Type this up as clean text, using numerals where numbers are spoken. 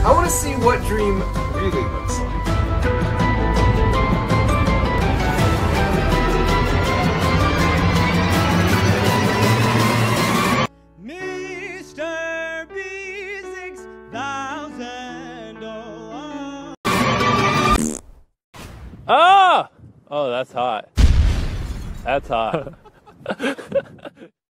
I want to see what Dream really looks like. Mr. B6000. Ah! Oh, that's hot. That's hot.